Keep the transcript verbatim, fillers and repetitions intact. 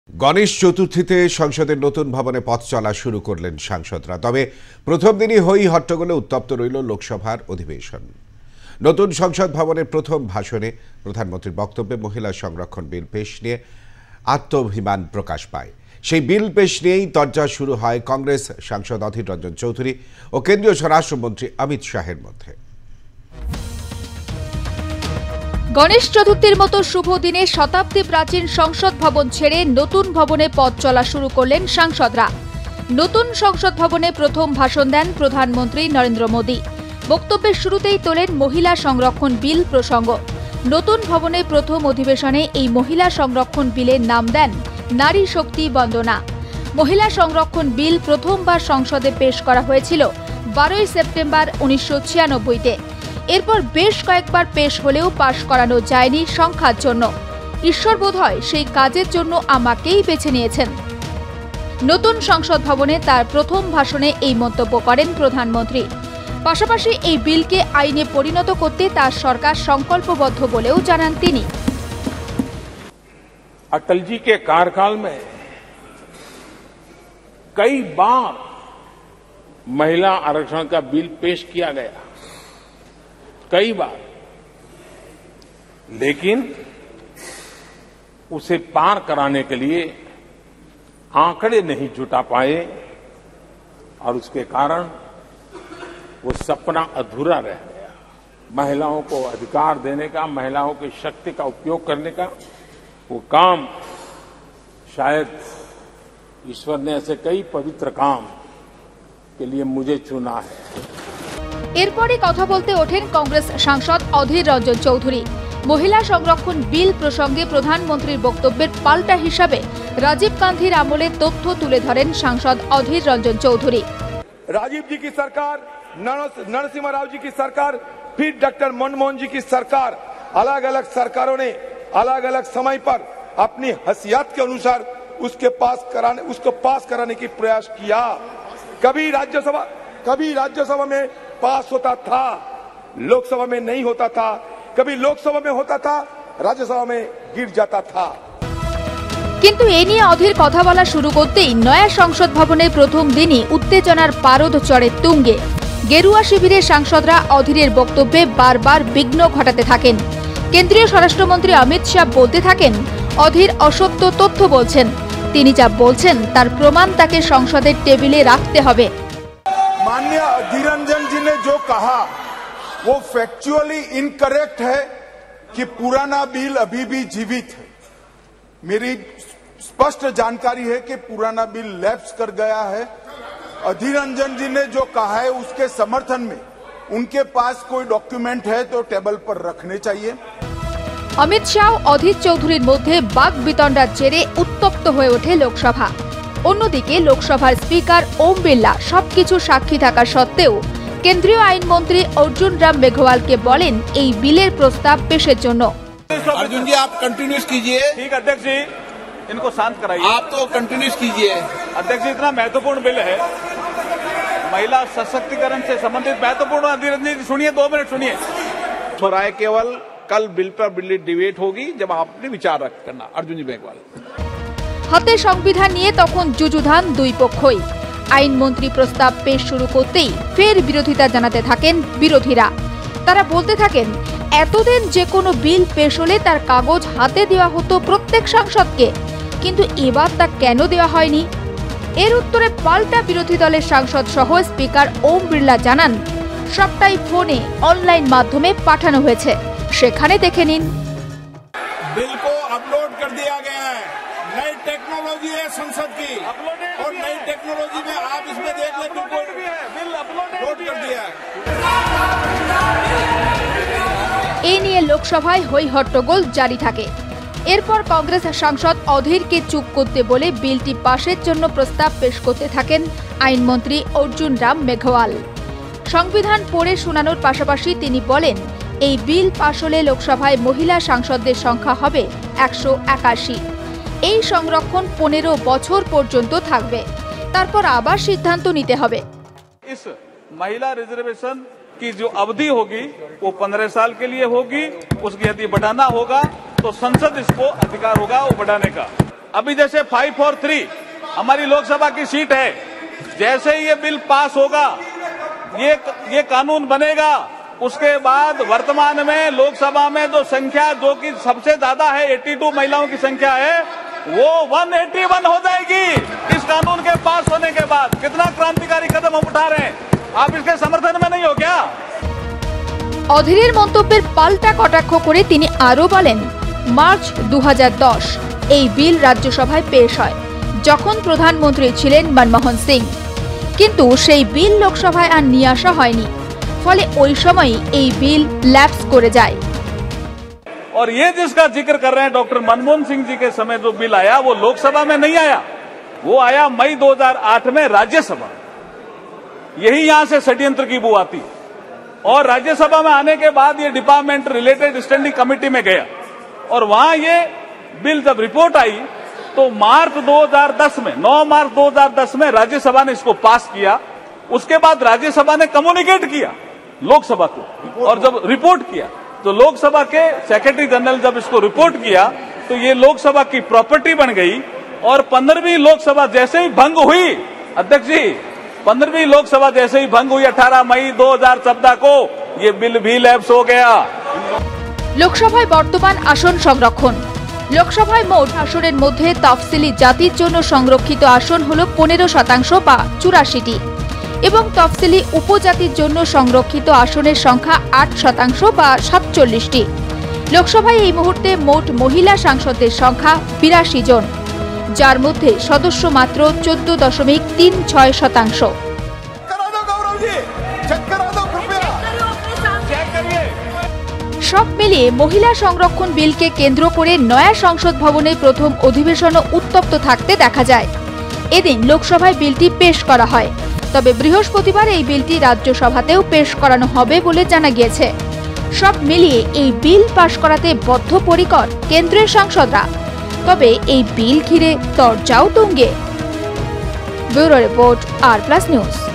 গণেশ চতুর্থীতে সংসদের নতুন ভবনে পথ চলা শুরু করলেন সাংসদরা। তবে প্রথম দিনই হই হট্টগোলে উত্তপ্ত রইল লোকসভার অধিবেশন। নতুন সংসদ ভবনের প্রথম ভাষণে প্রধানমন্ত্রীর বক্তব্যে মহিলা সংরক্ষণ বিল পেশ নিয়ে আত্মাভিমান প্রকাশ পায়। সেই বিল পেশ নিয়েই তরজা শুরু হয় কংগ্রেস সাংসদ অধীর রঞ্জন চৌধুরী ও কেন্দ্রীয় স্বরাষ্ট্রমন্ত্রী অমিত শাহের মধ্যে। গণেশ চতুর্থীর মতো শুভ দিনে শতাব্দী প্রাচীন সংসদ ভবন ছেড়ে নতুন ভবনে পথ চলা শুরু করলেন সাংসদরা। নতুন সংসদ ভবনে প্রথম ভাষণ দেন প্রধানমন্ত্রী নরেন্দ্র মোদী। বক্তব্যের শুরুতেই তোলেন মহিলা সংরক্ষণ বিল প্রসঙ্গ। নতুন ভবনে প্রথম অধিবেশনে এই মহিলা সংরক্ষণ বিলের নাম দেন নারী শক্তি বন্দনা। মহিলা সংরক্ষণ বিল প্রথমবার সংসদে পেশ করা হয়েছিল বারোই সেপ্টেম্বর উনিশশো ছিয়ানব্বইতে। এরপর বেশ কয়েকবার পেশ হলেও পাশ করানো যায়নি সংখ্যার জন্য। ঈশ্বর বোধহয় সেই কাজের জন্য আমাকেই বেছে নিয়েছেন। নতুন সংসদ ভবনে তার প্রথম ভাষণে এই মন্তব্য করেন প্রধানমন্ত্রী। পাশাপাশি এই বিলকে আইনে পরিণত করতে তার সরকার সংকল্পবদ্ধ বলেও জানান তিনি। अटल जी के कार्यकाल में कई बार महिला आरक्षण का बिल पेश किया गया, कई बार, लेकिन उसे पार कराने के लिए आंकड़े नहीं जुटा पाए और उसके कारण वो सपना अधूरा रह गया। महिलाओं को अधिकार देने का, महिलाओं की शक्ति का उपयोग करने का वो काम, शायद ईश्वर ने ऐसे कई पवित्र काम के लिए मुझे चुना है। এরপরই কথা বলতে ওঠেন কংগ্রেস সাংসদ অধীর রঞ্জন চৌধুরী। মহিলা সংরক্ষণ বিল প্রসঙ্গে প্রধানমন্ত্রীর বক্তব্যের পাল্টা হিসাবে রাজীব গান্ধীর আমলে তথ্য তুলে ধরেন সাংসদ অধীর রঞ্জন চৌধুরী। राजीव जी की सरकार, नरसिम्हा राव जी की सरकार, फिर डॉक्टर मनमोहन जी की सरकार, अलग अलग सरकारों ने अलग अलग समय पर अपनी हैसियत के अनुसार उसके पास कराने उसको पास कराने की प्रयास किया। कभी राज्यसभा कभी राज्यसभा में पास होता था, लोकसभा में नहीं होता था, कभी लोकसभा में होता था, राज्यसभा में गिर जाता था। কিন্তু এ নিয়ে অধীর কথা বলা শুরু করতেই নয়া সংসদ ভবনের প্রথম দিনই উত্তেজনার পারদ চড়ে তুঙ্গে। গেরুয়া শিবিরের সাংসদরা অধীরের বক্তব্যে বারবার বিঘ্ন ঘটাতে থাকেন। কেন্দ্রীয় স্বরাষ্ট্রমন্ত্রী অমিত শাহ বলতে থাকেন অধীর অসত্য তথ্য বলছেন। তিনি যা বলছেন তার প্রমাণ তাকে সংসদের টেবিলে রাখতে হবে। माननीय अधीर रंजन जी ने जो कहा वो फैक्चुअली इनकरेक्ट है कि पुराना बिल अभी भी जीवित है। मेरी स्पष्ट जानकारी है कि पुराना बिल लैप्स कर गया है। अधीर रंजन जी ने जो कहा है उसके समर्थन में उनके पास कोई डॉक्यूमेंट है तो टेबल पर रखने चाहिए। অমিত শাহ অধীর চৌধুরীর মধ্যে বাক বিতণ্ডার জেরে উত্তপ্ত হয়ে ওঠে লোকসভা। অন্যদিকে লোকসভার স্পিকার ওম বিড়লা সবকিছু সাক্ষী থাকা সত্ত্বেও কেন্দ্রীয় আইনমন্ত্রী অর্জুন রাম মেঘওয়ালকে বলেন এই বিলের প্রস্তাব পেশের জন্য। अर्जुन जी आप कंटिन्यूस कीजिए। ठीक अध्यक्ष जी, इनको शांत कराइए। आप तो कंटिन्यूस कीजिए। अध्यक्ष जी, इतना महत्वपूर्ण बिल है, महिला सशक्तिकरण से संबंधित महत्वपूर्ण। अधीर रंजन जी सुनिए, दो मिनट सुनिए। राय केवल कल बिल पर बिल डिबेट होगी जब आप अपने विचार रख करना। अर्जुन जी मेघवाल। হাতে সংবিধান নিয়ে তখন যুযুধান দুই পক্ষই। আইনমন্ত্রী প্রস্তাব পেশ শুরু করতেই ফের বিরোধিতা জানাতে থাকেন বিরোধীরা। তারা বলতে থাকেন এতদিন যে কোনো বিল পেশ হলে তার কাগজ হাতে দেওয়া হতো প্রত্যেক সাংসদকে, কিন্তু এবার তা কেন দেওয়া হয়নি। এর উত্তরে পাল্টা বিরোধী দলের সাংসদ সহ স্পিকার ওম বিড়লা জানান সবটাই ফোনে অনলাইন মাধ্যমে পাঠানো হয়েছে, সেখানে দেখে নিন। बिल को अपलोड कर दिया गया है। नई टेक्नोलॉजी है संसद की और नई टेक्नोलॉजी में आप इसमें देख लें, बिल अपलोड कर दिया है। এই নিয়ে লোকসভায় হই হট্টগোল জারি থাকে। এরপর কংগ্রেস সাংসদ অধীরকে চুপ করতে বলে বিলটি পাশের জন্য প্রস্তাব পেশ করতে থাকেন আইনমন্ত্রী অর্জুন রাম মেঘওয়াল। সংবিধান পড়ে শোনানোর পাশাপাশি তিনি বলেন এই বিল পাশ হলে লোকসভায় মহিলা সাংসদদের সংখ্যা হবে একশো একাশি। এই সংরক্ষণ পনেরো বছর পর্যন্ত থাকবে, তারপর আবার সিদ্ধান্ত নিতে হবে। इस महिला रिजर्वेशन की जो अवधि होगी वो पंद्रह साल के लिए होगी। उसकी यदि बढ़ाना होगा तो संसद इसको अधिकार होगा वो बढ़ाने का। अभी जैसे फाइव फोर थ्री हमारी लोकसभा की सीट है, जैसे ही ये बिल पास होगा, ये ये कानून बनेगा, उसके बाद वर्तमान में लोकसभा में जो संख्या जो कि सबसे ज्यादा है बयासी महिलाओं की संख्या है, वो एक सौ इक्यासी हो जाएगी इस कानून के पास होने के बाद। कितना क्रांतिकारी कदम हम उठा रहे हैं, आप इसके समर्थन में नहीं हो क्या? অধীরের মন্তব্যের পাল্টা কটাক্ষ করে তিনি আরো বলেন, মার্চ দু হাজার দশ এই বিল রাজ্যসভায় পেশ হয়, যখন প্রধানমন্ত্রী ছিলেন মনমোহন সিং, কিন্তু সেই বিল লোকসভায় আর নিয়ে আসা হয়নি, ফলে ওই সময়ই এই বিল ল্যাপস করে যায়। और ये जिसका जिक्र कर रहे हैं डॉक्टर मनमोहन सिंह जी के समय जो बिल आया वो लोकसभा में नहीं आया, वो आया मई दो हज़ार आठ में राज्यसभा। यही यहां से षड्यंत्र की बू आती, और राज्यसभा में आने के बाद ये डिपार्टमेंट रिलेटेड स्टैंडिंग कमेटी में गया, और वहां ये बिल जब रिपोर्ट आई तो मार्च दो हज़ार दस में नौ मार्च दो हज़ार दस में राज्यसभा ने इसको पास किया। उसके बाद राज्यसभा ने कम्युनिकेट किया लोकसभा को, और जब रिपोर्ट किया तो लोकसभा के सेक्रेटरी जनरल जब इसको रिपोर्ट किया तो ये लोकसभा की प्रॉपर्टी बन गई। और पंद्रहवीं लोकसभा जैसे ही भंग हुई, अध्यक्ष जी, पंद्रहवीं लोकसभा जैसे ही भंग हुई अठारह मई दो हज़ार चौदह को, ये बिल भी लैप्स हो गया। লোকসভায় বর্তমান আসন সংরক্ষণ। লোকসভায় মোট আসনের মধ্যে তফসিলি জাতির জন্য সংরক্ষিত আসন হল পনেরো শতাংশ বা চুরাশিটি, এবং তফসিলি উপজাতির জন্য সংরক্ষিত আসনের সংখ্যা আট শতাংশ বা সাতচল্লিশটি। লোকসভায় এই মুহূর্তে মোট মহিলা সাংসদদের সংখ্যা বিরাশি জন, যার মধ্যে সদস্য মাত্র চোদ্দ দশমিক তিন ছয় শতাংশ। সব মিলিয়ে মহিলা সংরক্ষণ বিলকে কেন্দ্র করে নয়া সংসদ ভবনে প্রথম অধিবেশনও উত্তপ্ত থাকতে দেখা যায়। এদিন লোকসভায় বিলটি পেশ করা হয়, তবে বৃহস্পতিবার এই বিলটি রাজ্যসভাতেও পেশ করানো হবে বলে জানা গিয়েছে। সব মিলিয়ে এই বিল পাশ করাতে বদ্ধপরিকর কেন্দ্রের সাংসদরা, তবে এই বিল ঘিরে চর্চাও তুঙ্গে। Bureau report, R plus news.